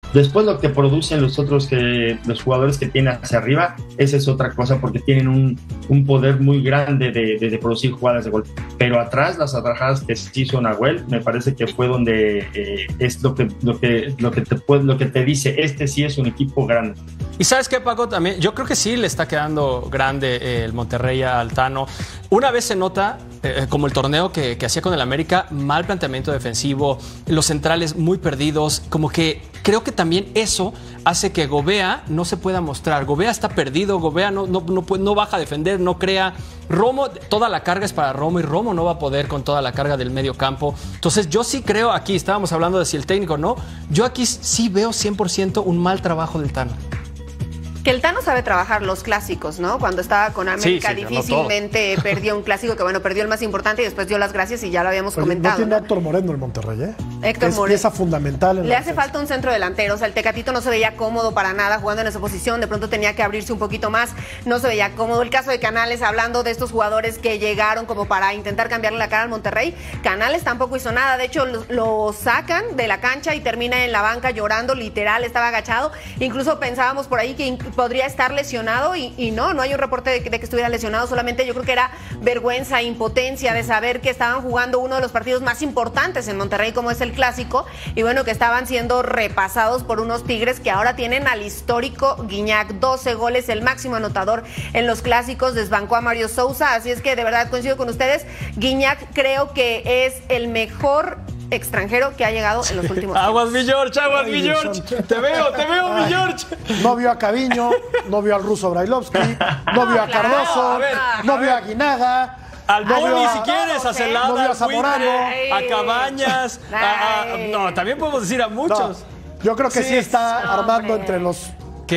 Después lo que producen los jugadores que tienen hacia arriba, esa es otra cosa, porque tienen un poder muy grande de producir jugadas de gol. Pero atrás, las atajadas que se hizo Nahuel, me parece que fue donde es lo que te dice, este sí es un equipo grande. Y ¿sabes qué, Paco? También, yo creo que sí le está quedando grande el Monterrey a Altano. Una vez se nota, como el torneo que hacía con el América, mal planteamiento defensivo, los centrales muy perdidos, como que creo que también eso hace que Gobea no se pueda mostrar. Gobea está perdido, Gobea no baja a defender, no crea. Romo, toda la carga es para Romo y Romo no va a poder con toda la carga del medio campo. Entonces yo sí creo, aquí estábamos hablando de si el técnico no, yo aquí sí veo 100% un mal trabajo del Tano. Que el Tano sabe trabajar los clásicos, ¿no? Cuando estaba con América difícilmente perdió un clásico, que bueno, perdió el más importante y después dio las gracias y ya lo habíamos comentado. No tiene a Héctor Moreno el Monterrey, ¿eh? Héctor Moreno. Pieza fundamental. Le hace falta un centro delantero, o sea, el Tecatito no se veía cómodo para nada jugando en esa posición, de pronto tenía que abrirse un poquito más, no se veía cómodo. El caso de Canales, hablando de estos jugadores que llegaron como para intentar cambiarle la cara al Monterrey, Canales tampoco hizo nada, de hecho lo sacan de la cancha y termina en la banca llorando, literal, estaba agachado, incluso pensábamos por ahí que podría estar lesionado y no hay un reporte de que estuviera lesionado, solamente yo creo que era vergüenza, impotencia de saber que estaban jugando uno de los partidos más importantes en Monterrey como es el clásico y bueno, que estaban siendo repasados por unos Tigres que ahora tienen al histórico Guiñac, 12 goles, el máximo anotador en los clásicos, desbancó a Mario Sousa, así es que de verdad coincido con ustedes, Guiñac creo que es el mejor extranjero que ha llegado en los últimos años. Aguas, mi George, aguas, mi George. Te veo, mi George. No vio a Caviño, no vio al ruso Brailovsky, no vio a Cardoso, no vio a Aguinaga. Al Boni, si quieres, a Celada, no vio a Zamorano, a Cabañas, no, también podemos decir a muchos. No, yo creo que sí está armando entre los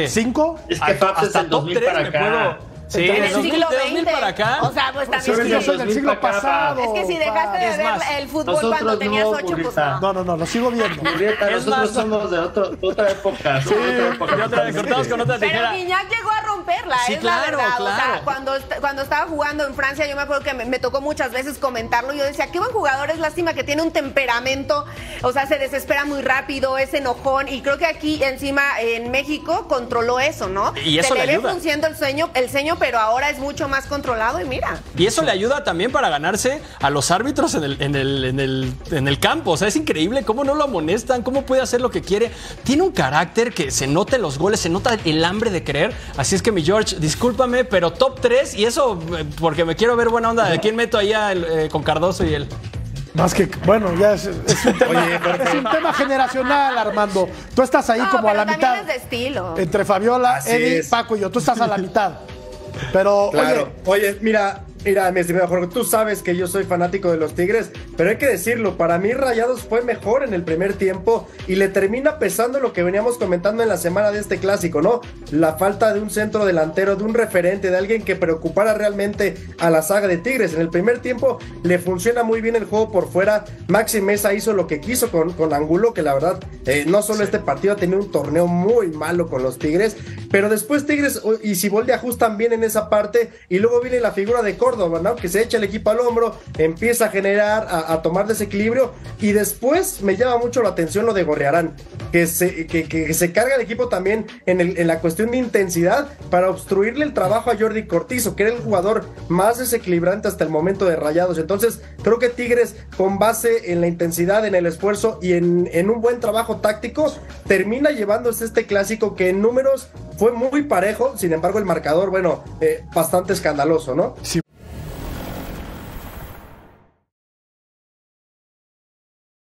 5. Es que hasta top 3 para acá. Sí, en el siglo XX para acá. O sea, pues también yo soy del siglo pasado. Es que si dejaste de ver el fútbol cuando tenías 8, pues no. No, lo sigo viendo. Nosotros somos de otra época. Sí, cortamos con otra tijera. Pero Guiñac llegó a romperla, sí, es claro, la verdad. claro. O sea, cuando estaba jugando en Francia, yo me acuerdo que me tocó muchas veces comentarlo. Yo decía, qué buen jugador, es lástima que tiene un temperamento. O sea, se desespera muy rápido, es enojón. Y creo que aquí encima en México controló eso, ¿no? Y eso se le ve ayuda. frunciendo el ceño, pero ahora es mucho más controlado y mira. Y eso le ayuda también para ganarse a los árbitros en el campo. O sea, es increíble cómo no lo amonestan, cómo puede hacer lo que quiere. Tiene un carácter que se nota en los goles, se nota el hambre de querer. Así es que, mi George, discúlpame, pero top 3, y eso porque me quiero ver buena onda. ¿De quién meto ahí con Cardoso y él? Más que, bueno, ya es un tema, es un tema generacional, Armando. Tú estás ahí como a la mitad. Es de estilo. Entre Fabiola, Así Eddie, es. Paco y yo. Tú estás a la mitad. Pero, claro. Oye, mira, mi estimado Jorge, tú sabes que yo soy fanático de los Tigres, pero hay que decirlo, para mí Rayados fue mejor en el primer tiempo y le termina pesando lo que veníamos comentando en la semana de este clásico, ¿no? La falta de un centro delantero, de un referente, de alguien que preocupara realmente a la saga de Tigres. En el primer tiempo le funciona muy bien el juego por fuera. Maxi Mesa hizo lo que quiso con Angulo, que la verdad, no solo este partido ha tenido un torneo muy malo con los Tigres, pero después Tigres y Siboldi ajustan bien en esa parte y luego viene la figura de Córdoba, ¿no? Que se echa el equipo al hombro, empieza a generar, a tomar desequilibrio y después me llama mucho la atención lo de Gorriarán, que se carga el equipo también en la cuestión de intensidad para obstruirle el trabajo a Jordi Cortizo, que era el jugador más desequilibrante hasta el momento de Rayados. Entonces creo que Tigres, con base en la intensidad, en el esfuerzo y en un buen trabajo táctico, termina llevándose este clásico que en números fue muy parejo, sin embargo el marcador, bueno, bastante escandaloso, ¿no? Sí.